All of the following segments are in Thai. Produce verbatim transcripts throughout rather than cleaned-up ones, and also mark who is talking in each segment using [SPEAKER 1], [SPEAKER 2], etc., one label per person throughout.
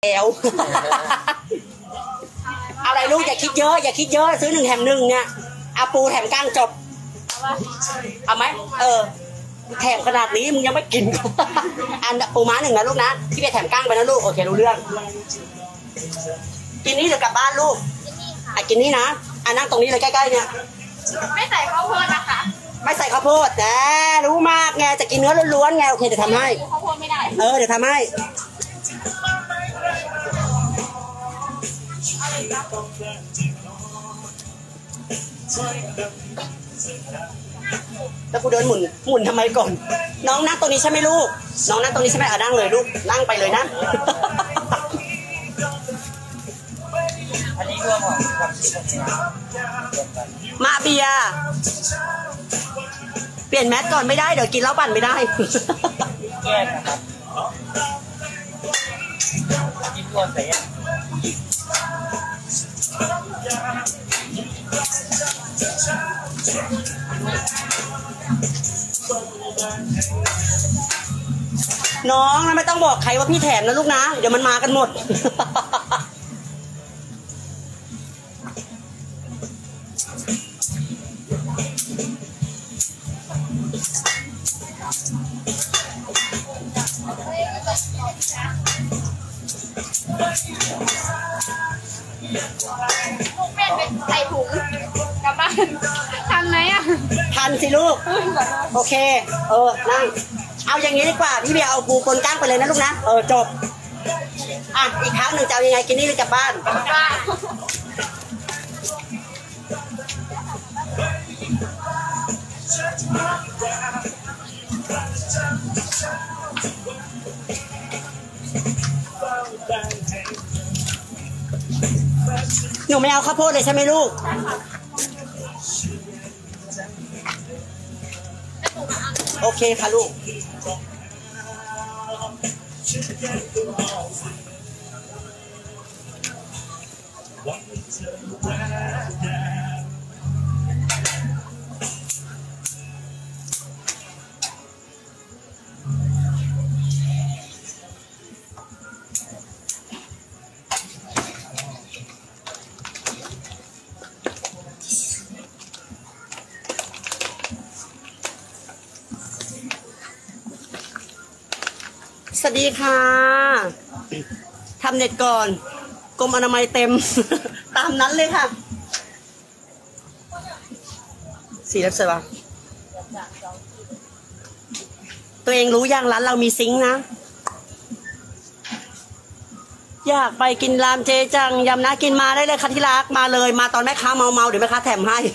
[SPEAKER 1] แล้วอะไรลูกอย่าคิดเยอะอย่าคิดเยอะซื้อหนึ่งแถมหนึ่งเนี่ยเอาปูแถมก้างจบเอาไหมเออแถมขนาดนี้มึงยังไม่กินอันปูม้าหนึ่งนะลูกนะที่ไปแถมก้างไปนะลูกโอเครู้เรื่องกินนี่หรือกลับบ้านลูกอ่ะกินนี่นะอ่ะนั่งตรงนี้เลยใกล้ๆเนี่ย
[SPEAKER 2] ไม่ใส่ข้าวโพดนะคะ
[SPEAKER 1] ไม่ใส่ข้าวโพดแต่รู้มากไงจะกินเนื้อล้วนๆไงโอเคเดี๋ยวทำให้
[SPEAKER 2] ข้าวโพดไม่ได้
[SPEAKER 1] เออเดี๋ยวทำให้แล้วกูเดินหมุนหมุนทำไมก่อนน้องนั่งตรงนี้ใช่ไหมลูกน้องนั่งตรงนี้ใช่ไหมอ่ะนั่งเลยลูกนั่งไปเลยนะ
[SPEAKER 3] อันนี้รวมของกับที่คนนี้
[SPEAKER 1] มาเบียเปลี่ยนแมสก่อนไม่ได้เดี๋ยวกินแล้วปั่นไม่ได้
[SPEAKER 3] แยกนะครับกินรวมใส่
[SPEAKER 1] น้องนะไม่ต้องบอกใครว่าพี่แถมนะลูกนะเดี๋ยวมันมากันหมด
[SPEAKER 2] ลูกแม่ไปใส่ถุงกลับบ้านทันไหมอ่ะ
[SPEAKER 1] ทันสิลูกโอเคเออนั่งเอาอย่างนี้ดีกว่าพี่เบียร์เอาปูปนก้างไปเลยนะลูกนะเออจบอ่ะอีกครั้งหนึ่งจะเอายังไงกินนี่หรือกลับบ้านหนูไม่เอาข้าวโพดเลยใช่ไหมลูกโอเคค่ะลูกสวัสดีค่ะทำเน็ตก่อนกรมอนามัยเต็ม ตามนั้นเลยค่ะสีเล็บสวยปะตัวเองรู้ยังร้านเรามีซิงค์นะอยากไปกินรามเจจังยำนะกินมาได้เลยค่ะที่รักมาเลยมาตอนแม่ค้าเมาเมาเดี๋ยวแม่ค้าแถมให้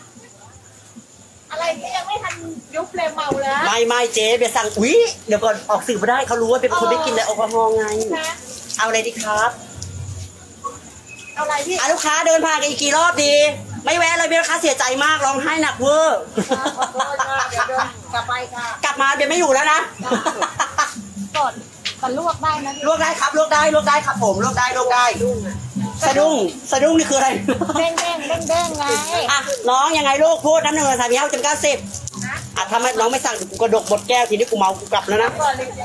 [SPEAKER 2] อะไรก็ยังไม่ทันยุบเลยเมาแล้ว
[SPEAKER 1] ไม่ไม่เจ๊เบียร์สั่งอุ๊ยเดี๋ยวก่อนออกสื่อมาได้เขารู้ว่าเป็นคนไม่กินแต่แอลกอฮอล์ไงเอาอะไรดีครับ
[SPEAKER 2] เอาอะไรพี่
[SPEAKER 1] ลูกค้าเดินผ่านกันอีกกี่รอบดีไม่แวะเลยเบียร์ค้าเสียใจมากร้องไห้หนักเวอร์
[SPEAKER 2] เดี๋ยวเดินกลับไปค่ะ
[SPEAKER 1] กลับมาเบียร์ไม่อยู่แล้วนะ
[SPEAKER 2] กดแต่ลวกได้นะ
[SPEAKER 1] ลวกได้ครับลวกได้ลวกได้ครับผมลวกได้ลวกได้สะดุ้งสะดุ้งนี่คืออะไร
[SPEAKER 2] เด้งเด้งเด้งเด้งไง
[SPEAKER 1] อ่ะน้องยังไงลูกพูดน้ำหนึ่งสามเก้าจนเก้าสิบอ่ะถ้าน้องไม่สั่งกูกระดกบดแก้วทีนี้กูเมากูกลับแล้วนะ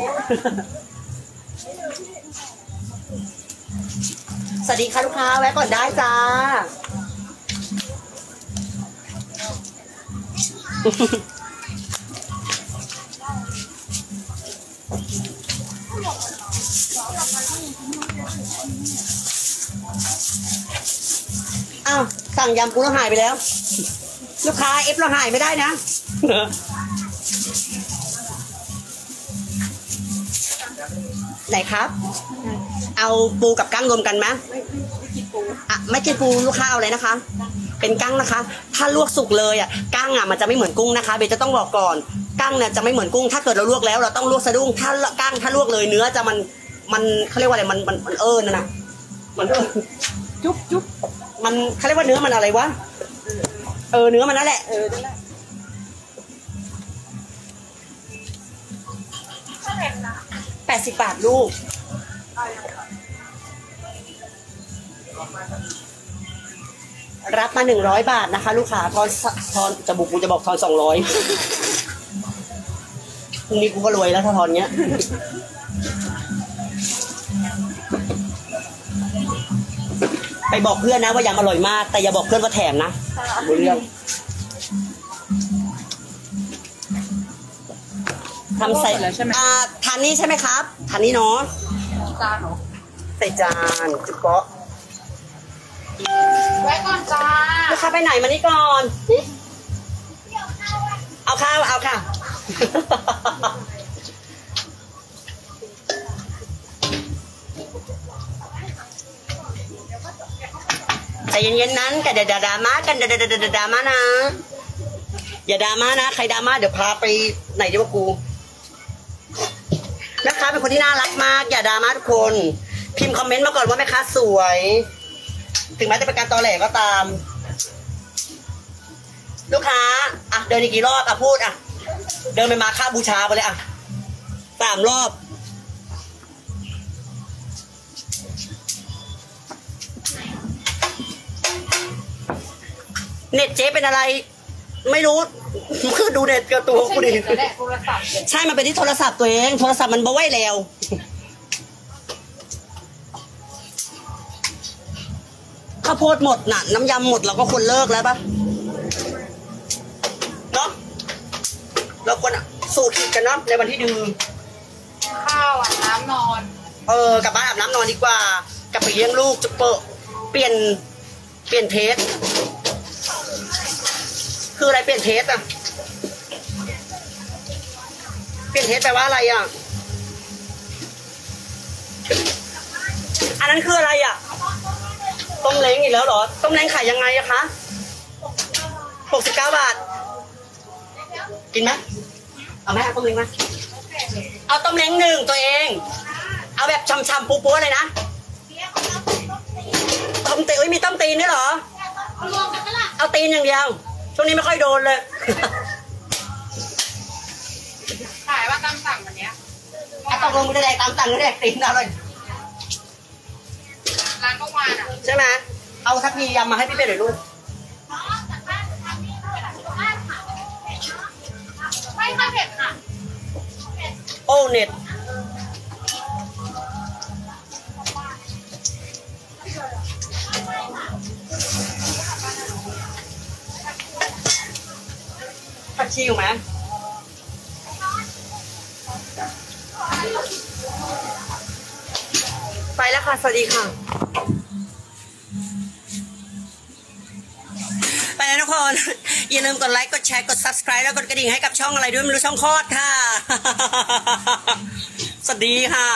[SPEAKER 1] สวัสดีค่ะลูกค้าแวะก่อนได้จ้าอ้าวสั่งยำปูแล้วหายไปแล้วลูกค้าเอฟเราหายไม่ได้นะไหนครับเอาปูกับกั้งรวมกันไหมอ่ะไม่กินปูลูกค้าเอาอะไรนะคะเป็นกั้งนะคะถ้าลวกสุกเลยอ่ะกั้งอ่ะมันจะไม่เหมือนกุ้งนะคะเบจะต้องบอกก่อนกั้งเนี่ยจะไม่เหมือนกุ้งถ้าเกิดเราลวกแล้วเราต้องลวกสะดุ้งถ้ากั้งถ้าลวกเลยเนื้อจะมันมันเขาเรียกว่าอะไรมันมันมันเอิญนะนะมันเอิญจุ๊บจุ๊บมันเขาเรียกว่าเนื้อมันอะไรวะเออเนื้อมันนั่นแหละเออนั่นแหละแปดสิบบาทลูกรับมาหนึ่งร้อยบาทนะคะลูกค้าทอนทอนจะบุกกูจะบอกทอนสองร้อยพรุ่งนี้กูก็รวยแล้วถ้าทอนเนี้ยไปบอกเพื่อนนะว่ายำอร่อยมาก แต่อย่าบอกเพื่อนว่าแถมนะรู้เรื่องทำใส่แล้วใช่ไหมอ่าทานนี้ใช่ไหมครับทานนี้เนาะจานเนาะใส่จานจุ๊บเปาะ
[SPEAKER 2] ไว้ก่อนจ้า
[SPEAKER 1] ลูกค้าไปไหนมานี่ก่อนเอาข้าวเอาค่ะใจเย็นๆนั้นกันเดี๋ยวดราม่ากันเดี๋ยวดราม่านะอย่าดราม่านะใครดราม่าเดี๋ยวพาไปไหนดีวะกูแม่ค้าเป็นคนที่น่ารักมากอย่าดราม่าทุกคนพิมพ์คอมเมนต์มาก่อนว่าแม่ค้าสวยถึงแม้จะเป็นการตอแหลก็ตามลูกค้าอ่ะเดินอีกกี่รอบอ่ะพูดอ่ะเดินไปมาค่าบูชาไปเลยอ่ะสามรอบเน็ตเจ๊เป็นอะไรไม่รู้คือดูเน็ตกับตัวกูดิใช่มันเป็นที่โทรศัพท์ตัวเองโทรศัพท์มันบ่ไหวแล้วข้าวโพดหมดน่ะน้ำยำหมดเราก็ควรเลิกแล้วปะเนาะเราควรสูตรผิดกันเนาะในวันที่ดื้อ
[SPEAKER 2] ข้าวอ่ะน้ำนอน
[SPEAKER 1] เออกลับบ้านอาบน้ำนอนดีกว่ากลับไปเลี้ยงลูกจะเปิดเปลี่ยนเปลี่ยนเทสคืออะไรเปลี่ยนเทสอะเปลี่ยนเทสแปลว่าอะไรอะอันนั้นคืออะไรอะต้มเล้งอีกแล้วเหรอต้มเล้งขายยังไงอะคะหกสิบเก้าบาทกินไหมเอาไหมต้มเล้งไหมเอาต้มเล้งหนึ่งตัวเองเอาแบบช่ำๆปูๆเลยนะต้มตีนมีต้มตีนด้วยเหรอเอาตีนอย่างเดียวช่วงนี้ไม่ค่อยโดนเลย
[SPEAKER 2] ขายว่าตามสั่งวันเนี้ย
[SPEAKER 1] ตกลงไม่ได้ตามสั่งไม่ได้ตีนอะไร
[SPEAKER 2] ร้านก็วานอ่ะ
[SPEAKER 1] ใช่ไหมเอาทักพียำมาให้พี่เป็นหน่อยลูก
[SPEAKER 2] ไม่ค่อยเผ็ดค่ะ
[SPEAKER 1] โอ้เน็ตผักชีอยู่ไหมไปแล้วค่ะสวัสดีค่ะไปแล้วทุกคนอย่าลืมกดไลค์กดแชร์กด ซับสไครบ์ แล้วกดกระดิ่งให้กับช่องอะไรด้วยไม่รู้ช่องคลอดค่ะสวัสดีค่ะ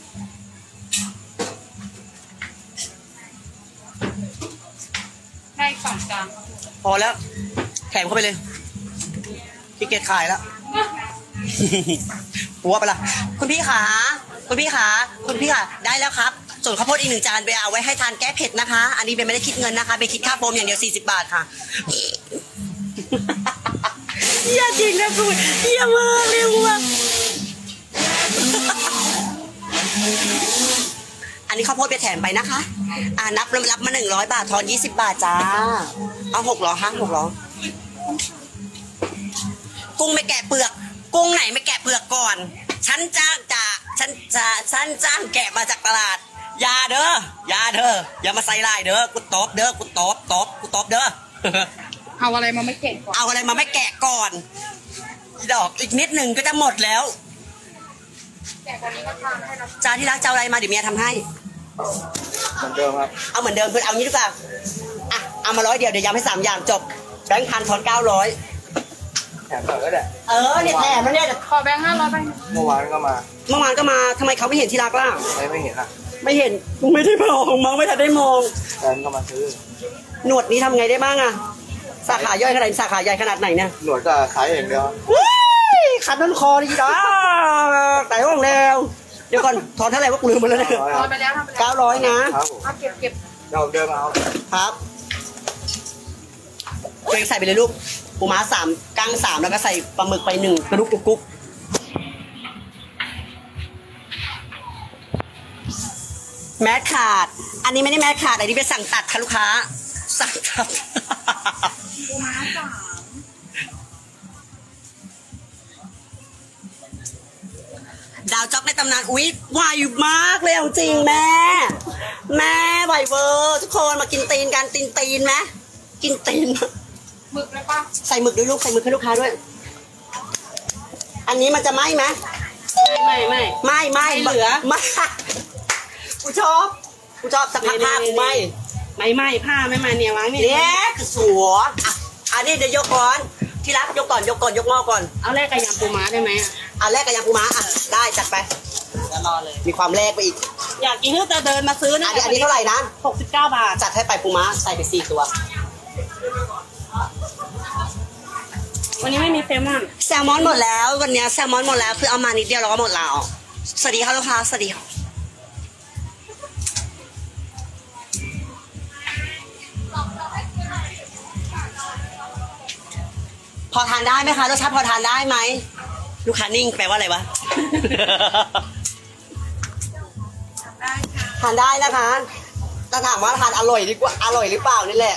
[SPEAKER 2] ให้สองจาน
[SPEAKER 1] พอแล้วแถมเข้าไปเลยพี่เกดขายแล้วหัวไปละคุณพี่ขาคุณพี่ขาคุณพี่ขาได้แล้วครับส่วนข้าวโพดอีกหนึ่งจานเบเอาไว้ให้ทานแก้เผ็ดนะคะอันนี้เบไม่ได้คิดเงินนะคะเบคิดค่าโฟมอย่างเดียวสี่สิบบาทค่ะเยี่ยจริงนะคุณเยี่ยมากเร็วว่ะอันนี้ข้าวโพดเบแถมไปนะคะอ่านับรับมาหนึ่งร้อยบาททอนยี่สิบบาทจ้าเอาหกหรอห้าหกหรอกุ้งไม่แกะเปลือกกุ้งไหนไม่แกะเปลือกก่อนฉันจ้างจากฉันจะฉันจ้างแกะมาจากตลาดยาเด้อยาเด้ออย่ามาใส่ลายเด้อกูตบเด้อกูตบตบกูตบเด้อ
[SPEAKER 2] เอาอะไรมาไม่แกะก่อน
[SPEAKER 1] เอาอะไรมาไม่แกะก่อนดอกอีกนิดหนึ่งก็จะหมดแล้ว
[SPEAKER 2] แกะวันนี้ก็ทำให้เรา
[SPEAKER 1] จานที่รักจะเอาอะไรมาเดี๋ยวเมียทำให้
[SPEAKER 3] เหมือนเดิมครับ
[SPEAKER 1] เอาเหมือนเดิมเพื่อนเอางี้ดีกว่าอ่ะเอามาร้อยเดียวเดี๋ยวยำให้สามอย่างจบแบงค์พันทอนเก้าร้อย
[SPEAKER 3] แถมต่อก็ได้
[SPEAKER 1] เออเนี่ยแถมแล้วเนี่ย
[SPEAKER 2] ขอแบงค์ห้าร้อยไป
[SPEAKER 3] เมื่อวานก็มา
[SPEAKER 1] เมื่อวานก็มาทำไมเขาไม่เห็นที่รักล่ะ
[SPEAKER 3] ไม่ไม่เห็นอ่ะ
[SPEAKER 1] ไม่เห็นไม่ได้มองมองไม่ทันได้มอง
[SPEAKER 3] แฟนก็มาซื้อ
[SPEAKER 1] หนวดนี้ทำไงได้บ้างอะสาขาย่อยขนาดสาขาใหญ่ขนาดไหนเนี่ย
[SPEAKER 3] หนวดก็ขายอย่างเดียว
[SPEAKER 1] ขัดต้นคอดีจ้าแต่ห้องแล้วเดี๋ยวก่อนถอนเท่าไหร่ว่ากูลืมไปแล้วเนี่ย
[SPEAKER 2] ถอนไปแล้ว
[SPEAKER 1] เก้าร้อยนะครับ
[SPEAKER 2] เอาเก็บเก็บ
[SPEAKER 3] เดี๋ยวเดินมาเอา
[SPEAKER 1] ครับตัวเองใส่ไปเลยลูกปูม้าสามกั้งสามแล้วก็ใส่ปลาหมึกไปหนึ่งกระดุกกุ๊กกุ๊กแมสขาดอันนี้ไม่ได้แมสขาดอันนี้เป็นสั่งตัดค่ะลูกค้าสั่งตัด
[SPEAKER 2] ปูม้าสาม
[SPEAKER 1] ดาวจ็อกในตำนานอุ๊ยไหวมากเลยจริงแม่แม่ไหวร่เวอร์ทุกคนมากินตีนกันตีนตีนไหมกินตีน
[SPEAKER 2] หมึกเลยปะ
[SPEAKER 1] ใส่หมึกด้วยลูกใส่หมึกให้ลูกค้าด้วย อันนี้มันจะไหม้ไหม
[SPEAKER 3] ไม่ไม่
[SPEAKER 1] ไม่ไม่
[SPEAKER 3] ไม่เหลือ
[SPEAKER 1] ไม่กูชอบกูชอบสักพักผ้ากูไหม่
[SPEAKER 3] ไม่ไม่ผ้าไม่มาเนี่ยวางนี่
[SPEAKER 1] เนี่ยคือสัวอ่ะอันนี้เดี๋ยวยกก่อนที่รักยกก่อนยกก่อนยกหม้อก่อน
[SPEAKER 3] เอาแรกกับยำปูม้าได้ไหมอ่ะ
[SPEAKER 1] อันแรกกับยำปูม้าอ่ะได้จัดไป
[SPEAKER 3] จะรอเลย
[SPEAKER 1] มีความแรกไปอีก
[SPEAKER 3] อยากกินก็จะเดินมาซื้อ
[SPEAKER 1] อั
[SPEAKER 3] นะ
[SPEAKER 1] นนี้อันนี้เท่าไหร่นะ
[SPEAKER 3] หกสิบเก้าบาท
[SPEAKER 1] จัดให้ไปปูม้าใส่ไปสี่ตัว
[SPEAKER 3] วันนี้ไม่มีเฟมอน
[SPEAKER 1] แซลมอนหมดแล้ววันนี้แซลมอนหมดแล้วคือเอามานิดเดียวเราก็หมดแล้วสวัสดีค่ะลูกค้าสวัสดีค่ะพอทานได้ไหมคะรสชาติพอทานได้ไหมลูกค้านิ่งแปลว่าอะไรวะ ทานได้นะคะถ้าถามว่าทานอร่อยดีกว่าอร่อยหรือเปล่านี่แหละ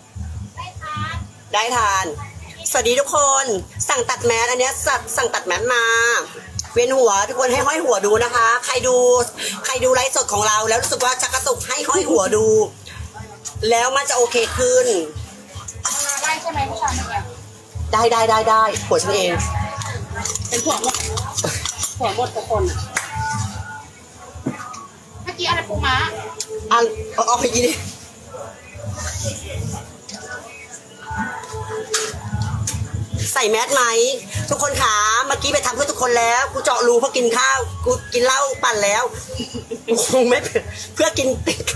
[SPEAKER 1] ได้ทานสวัสดีทุกคนสั่งตัดแมสอันเนี้ยสั่งสั่งตัดแมสมาเวียนหัวทุกคนให้ห้อยหัวดูนะคะ ใครดูใครดูไลฟ์สดของเราแล้วรู้สึกว่าชักกระตุกให้ห้อยหัวดู แล้วมันจะโอเคขึ้น
[SPEAKER 2] ได้ใช่ไหมผู้ชายเมื่อกี้
[SPEAKER 1] ได้ได้ได้ได้หัวฉันเอง
[SPEAKER 3] เป็นผัวหมดผัวหมดทุกคนอ่ะ
[SPEAKER 2] เมื่อกี้อะไรปูม้า
[SPEAKER 1] อ่ะเอาเอาไปกินดิใส่แมสไหมทุกคนขาเมื่อกี้ไปทำเพื่อทุกคนแล้วกูเจาะรูเพราะกินข้าวกูกินเหล้าปั่นแล้วกูคงไม่เพื่อกินติด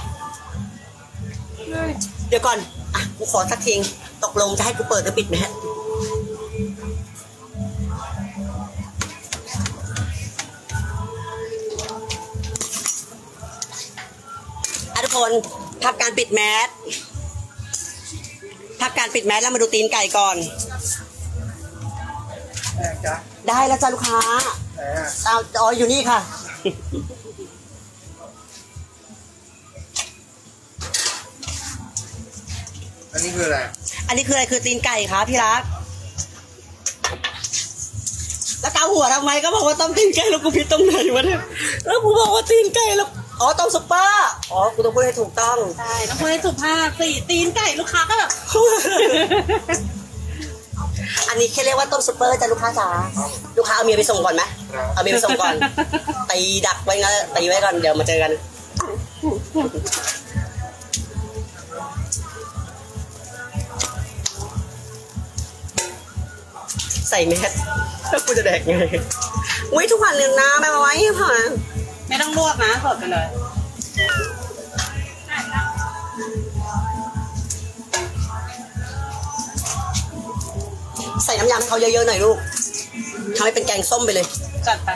[SPEAKER 1] เดี๋ยวก่อนอ่ะกูขอสักทีตกลงจะให้กูเปิดหรือปิดแมสอ่ะทุกคนพักการปิดแมสพักการปิดแมสแล้วมาดูตีนไก่ก่อนได้แล้วจ้าลูกค้าเอาอ๋ออยู่นี่ค่ะ
[SPEAKER 4] อันนี้คืออะไร
[SPEAKER 1] อันนี้คืออะไรคือตีนไก่ครับพี่รักแล้วเกาหัวทำไมก็บอกว่าต้มตีนไก่แล้วกูผิดตรงไหนวะเนี่ยแล้วกูบอกว่าตีนไก่แล้วอ๋อต้มซุปเปอร์อ๋อกูต้องพูดให้ถูกต้อง
[SPEAKER 3] ใช่ต้องพูดให้สุภาพสี่ตีนไก่ลูกค้าก็แบบ
[SPEAKER 1] อันนี้แค่เรียกว่าต้มซุปเปอร์จ้ะลูกค้าจ๋าลูกค้าเอาเมียไปส่งก่อนไหมเอาเมียไปส่งก่อนตีดักไว้งั้นตีไว้ก่อนเดี๋ยวมาเจอกันใส่แมสแล้วกูจะแดกไงอุ้ยทุกวันหนึ่งนะแม่มาไว้ผ่าน
[SPEAKER 3] ไม่ต้องลวกนะสดกันเลย
[SPEAKER 1] ใส่น้ำยำให้เขาเยอะๆหน่อยลูกทำให้เป็นแกงส้มไปเลย
[SPEAKER 3] จัดไป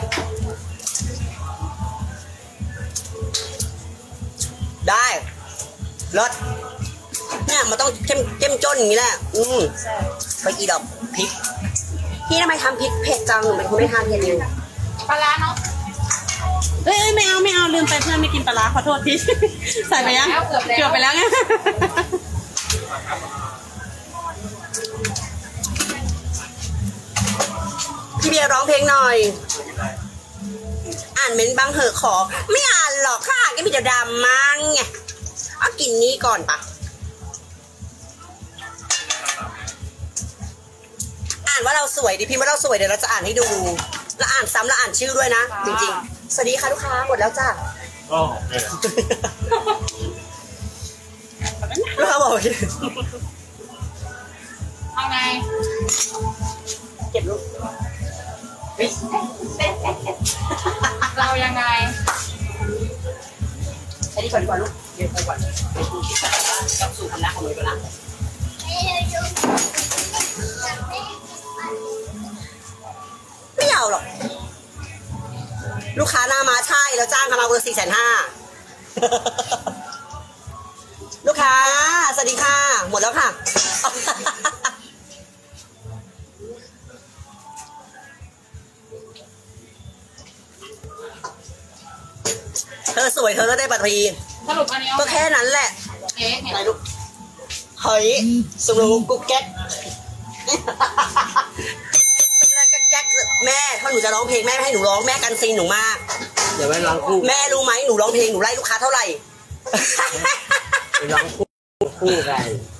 [SPEAKER 1] ได้รสเนี่ยมันต้องเข้มเข้มจนอย่างนี้แหละอืมไปอีดอกพริกพี่ทำไมทำพริกเผ็ดจังหนูเป็นคนไม่ทานเผ็ดเลย
[SPEAKER 2] ปลาร้าเนาะ
[SPEAKER 3] เอ้ยไม่เอาไม่เอาลืมไปเพื่อนไม่กินปลาร้าขอโทษทีใส่ไปยังเกือบไปแล้วไง
[SPEAKER 1] พี่เบียร์ร้องเพลงหน่อย อ่านเม้นต์บ้างเหอะขอ ไม่อ่านหรอกค่ะก็มีแต่ดำมั้งไงเอากินนี้ก่อนปะอ่านว่าเราสวยดิพี่ว่าเราสวยเดี๋ยวเราจะอ่านให้ดูแล้วอ่านซ้ำแล้วอ่านชื่อด้วยนะจริงๆสวัสดีค่ะลูกค้าหมดแล้วจ้า
[SPEAKER 4] อ๋อโอเค
[SPEAKER 1] ลูกค้าบอก
[SPEAKER 2] เอาไง
[SPEAKER 1] เก็บลูก
[SPEAKER 2] เรายังไง
[SPEAKER 1] ไอ้นี่ก่อนดีกว่าลูกเดี๋ยวไปก่อนไปดูที่จัดบ้านกับสู่คำนักของหนูก่อนนะไม่เอาหรอกลูกค้าหน้ามาใช่แล้วจ้างเขามาเบอร์สี่แสนห้าลูกค้าสวัสดีค่ะหมดแล้วค่ะเธอสวยเธอก็ได้บัตรพี
[SPEAKER 2] สรุปอันนี้เอา
[SPEAKER 1] ก็แค่นั้นแหละ
[SPEAKER 2] เอ๊ะ
[SPEAKER 1] อะไรลูกเฮ้ยสรุปกุ๊กแก๊กแม่ถ้าหนูจะร้องเพลงแม่ไม่ให้หนูร้องแม่กันซีนหนูมาก
[SPEAKER 4] เดี๋ยวไว้ล้างคู่
[SPEAKER 1] แม่รู้ไหมหนูร้องเพลงหนูไล่ลูกค้าเท่าไหร่
[SPEAKER 5] ไปร้องคู่คู่กัน